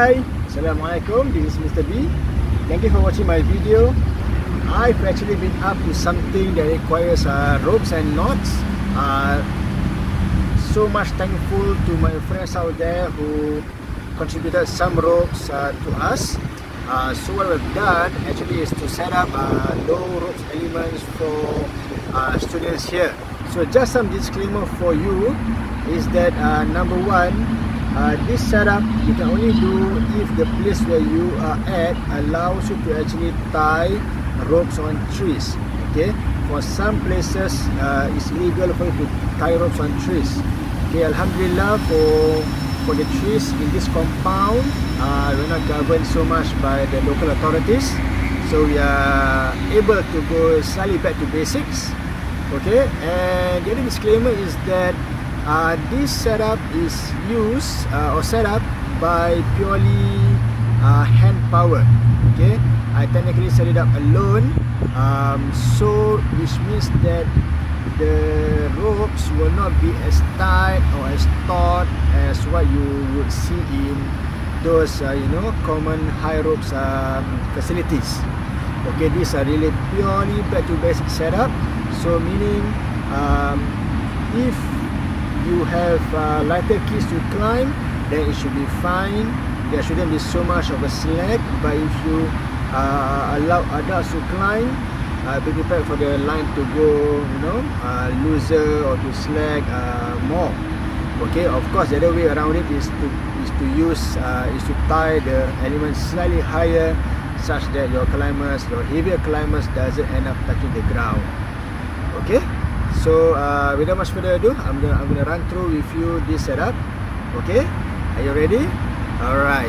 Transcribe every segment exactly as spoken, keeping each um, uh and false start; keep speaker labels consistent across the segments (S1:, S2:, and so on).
S1: Hi, Assalamualaikum, this is Mister B. Thank you for watching my video. I've actually been up to something that requires uh, ropes and knots. Uh, so much thankful to my friends out there who contributed some ropes uh, to us. Uh, so what we've done actually is to set up uh, low ropes elements for uh, students here. So just some disclaimer for you is that uh, number one, Uh, this setup you can only do if the place where you are at allows you to actually tie ropes on trees. Okay, for some places uh, it's illegal for you to tie ropes on trees. Okay, Alhamdulillah for for the trees in this compound, uh, we're not governed so much by the local authorities, so we are able to go slightly back to basics. Okay, and the other disclaimer is that Uh, this setup is used uh, or set up by purely uh, hand power. Okay, I technically set it up alone, um, so which means that the ropes will not be as tight or as taut as what you would see in those uh, you know common high ropes um, facilities. Okay, these are really purely back to basic setup. So meaning um, if you have uh, lighter keys to climb, then it should be fine. There shouldn't be so much of a slack. But if you uh, allow adults to climb, uh, be prepared for the line to go, you know, uh, looser or to slack uh, more. Okay, of course, the other way around it is to is to use uh, is to tie the elements slightly higher, such that your climbers, your heavier climbers, doesn't end up touching the ground. Okay. So uh, without much further ado, I'm gonna I'm gonna run through with you this setup. Okay, are you ready? All right.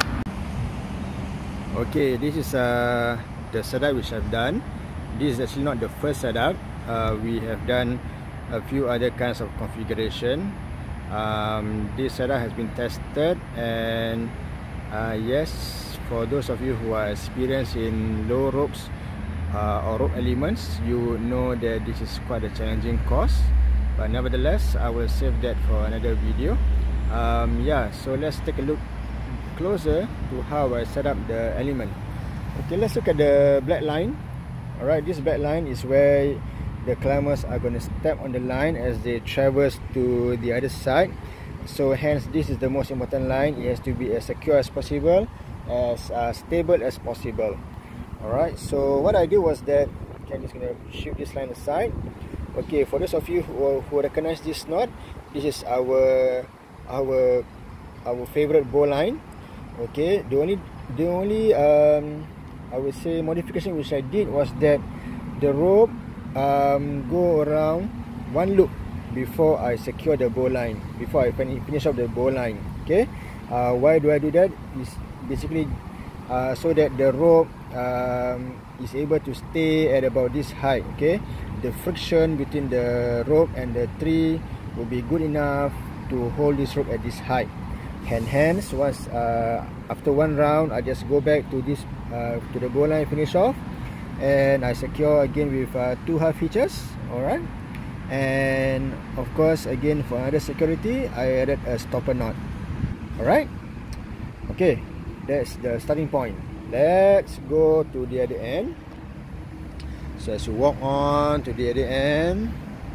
S1: Okay, this is uh, the setup which I've done. This is actually not the first setup. Uh, we have done a few other kinds of configuration. Um, this setup has been tested, and uh, yes, for those of you who are experienced in low ropes Uh, or rope elements, you know that this is quite a challenging course, but nevertheless I will save that for another video. Um, yeah, so let's take a look closer to how I set up the element. Okay, let's look at the black line. Alright, this black line is where the climbers are going to step on the line as they traverse to the other side. So hence this is the most important line. It has to be as secure as possible, as uh, stable as possible. Alright, so what I did was that, okay, I'm just going to shift this line aside. Okay, for those of you who, who recognize this knot, this is our our our favorite bow line. Okay, the only the only um, I would say modification which I did was that the rope um, go around one loop before I secure the bow line, before I finish off the bow line. Okay, uh, why do I do that? Is basically uh, so that the rope Um, is able to stay at about this height. Okay, the friction between the rope and the tree will be good enough to hold this rope at this height. And hence, once uh, after one round, I just go back to this uh, to the bow line, finish off, and I secure again with uh, two half hitches. Alright, and of course, again for another security, I added a stopper knot. Alright, okay, that's the starting point. Let's go to the other end. So as you walk on to the other end,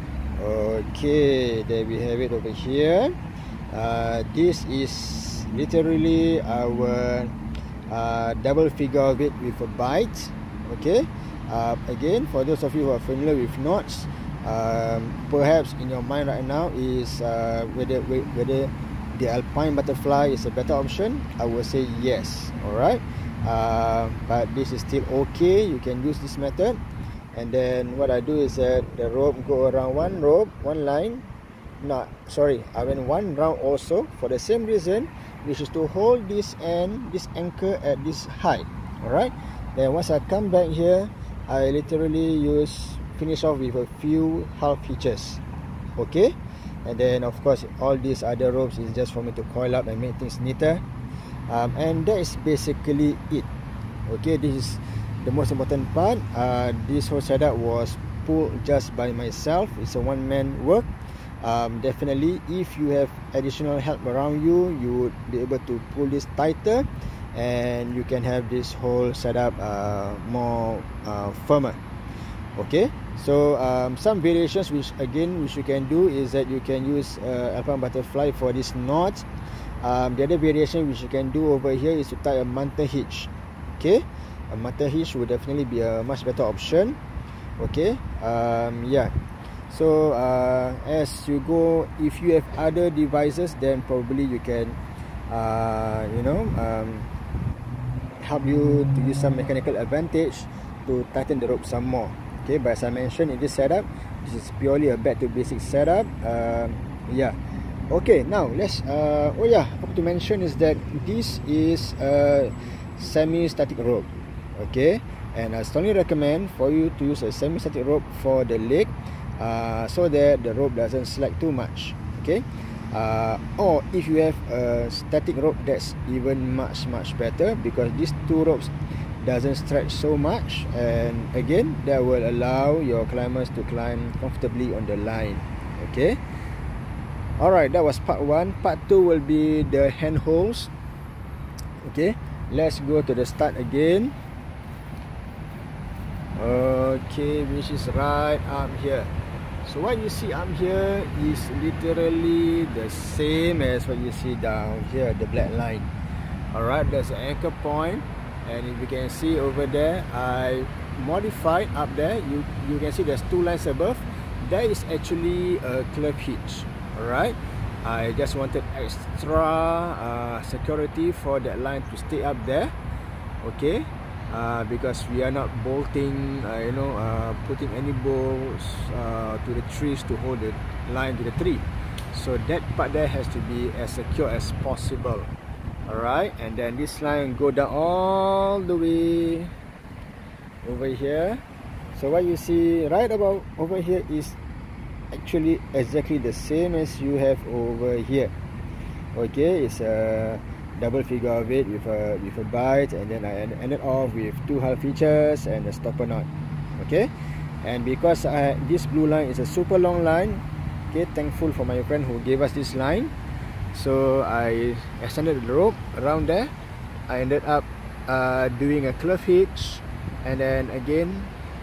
S1: okay, there we have it over here. Uh, this is literally our uh, double figure of it with a bite. Okay, uh, again, for those of you who are familiar with knots, um, perhaps in your mind right now is uh, whether whether the alpine butterfly is a better option. I will say yes. Alright. Uh, but this is still okay. You can use this method. And then what I do is that the rope go around one rope, one line. No, sorry, I went one round also for the same reason, which is to hold this end, this anchor at this height. Alright. Then once I come back here, I literally use finish off with a few half hitches. Okay. And then of course all these other ropes is just for me to coil up and make things neater. Um, and that is basically it. Okay, this is the most important part. Uh, this whole setup was pulled just by myself. It's a one-man work. um, definitely if you have additional help around you, you would be able to pull this tighter, and you can have this whole setup uh, more uh, firmer. Okay, so um, some variations which again which you can do is that you can use uh, Alpine butterfly for this knot. Um, the other variation which you can do over here is to tie a manta hitch. Okay, a manta hitch would definitely be a much better option. Okay, um, yeah. So uh, as you go, if you have other devices, then probably you can, uh, you know, um, help you to use some mechanical advantage to tighten the rope some more. Okay, but as I mentioned in this setup, this is purely a back to basic setup. Um, yeah. Okay, now let's uh, oh yeah, I have to mention is that this is a semi-static rope. Okay, and I strongly recommend for you to use a semi-static rope for the leg, uh, so that the rope doesn't slack too much. Okay, uh, or if you have a static rope, that's even much much better, because these two ropes doesn't stretch so much, and again that will allow your climbers to climb comfortably on the line. Okay. Alright, that was part one. Part two will be the hand holes. Okay, let's go to the start again. Okay, which is right up here. So what you see up here is literally the same as what you see down here, the black line. Alright, there's an anchor point, and if you can see over there, I modified up there. You, you can see there's two lines above. That is actually a club hitch. Alright, I just wanted extra uh, security for that line to stay up there. Okay, uh, because we are not bolting, uh, you know, uh, putting any bolts uh, to the trees to hold the line to the tree. So that part there has to be as secure as possible. Alright, and then this line go down all the way over here. So what you see right about over here is actually exactly the same as you have over here. Okay, it's a double figure of eight with a with a bite, and then I ended off with two hull features and a stopper knot. Okay, and because I, this blue line is a super long line, okay, thankful for my friend who gave us this line. So I extended the rope around there. I ended up uh, doing a club hitch, and then again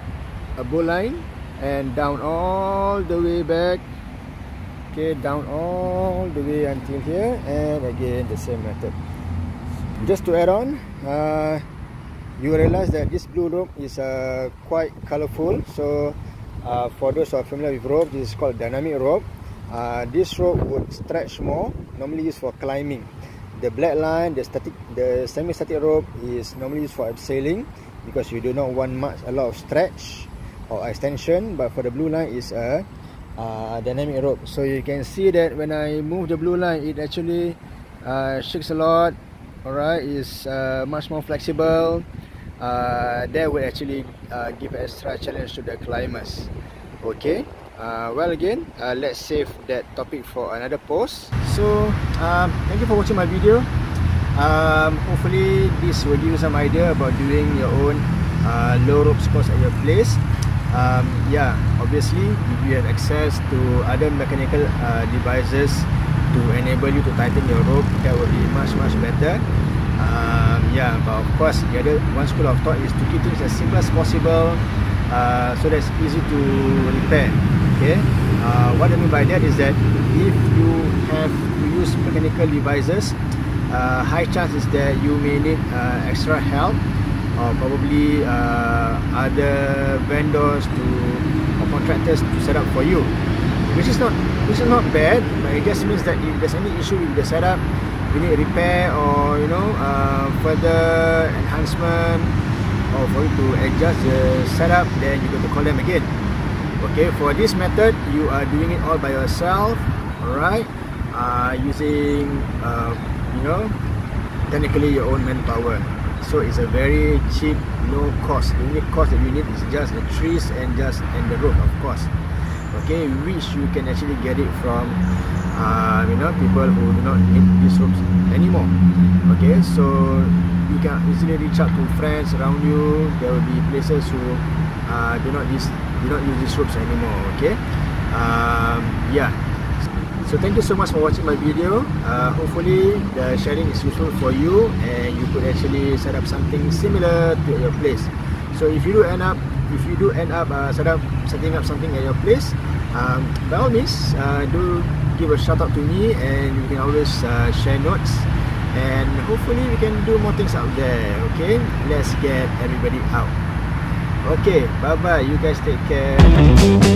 S1: a bow line, and down all the way back. Okay, down all the way until here, and again the same method. Just to add on, uh, you realize that this blue rope is uh, quite colorful. So uh, for those who are familiar with rope, this is called dynamic rope. Uh, this rope would stretch more, normally used for climbing. The black line, the static, the semi-static rope is normally used for abseiling, because you do not want much a lot of stretch or extension. But for the blue line is a uh, dynamic rope. So you can see that when I move the blue line, it actually uh, shakes a lot. Alright, it's uh, much more flexible. Uh, that will actually uh, give extra challenge to the climbers. Okay, uh, well again, uh, let's save that topic for another post. So um, thank you for watching my video. Um, hopefully this will give you some idea about doing your own uh, low rope course at your place. Um, yeah, obviously if you have access to other mechanical uh, devices to enable you to tighten your rope, that will be much much better. Um, yeah, but of course the other one school of thought is to keep things as simple as possible, uh, so that's easy to repair. Okay, uh, what I mean by that is that if you have to use mechanical devices, uh, high chances that you may need uh, extra help, or probably uh, other vendors to or contractors to set up for you, which is not which is not bad, but it just means that if there's any issue with the setup, you need repair or you know uh, further enhancement, or for you to adjust the setup, then you got to call them again. Okay, for this method you are doing it all by yourself. Alright, uh, using uh, you know technically your own manpower. So it's a very cheap, low cost. The only cost that you need is just the trees and just and the rope, of course. Okay, which you can actually get it from uh, you know people who do not need these ropes anymore. Okay, so you can easily reach out to friends around you. There will be places who uh, do not use do not use these ropes anymore. Okay, um, yeah. So thank you so much for watching my video. Uh, hopefully the sharing is useful for you and you could actually set up something similar to your place. So if you do end up, if you do end up uh, set up setting up something at your place, um, by all means, uh, do give a shout out to me, and you can always uh, share notes. And hopefully we can do more things out there. Okay, let's get everybody out. Okay, bye bye. You guys take care.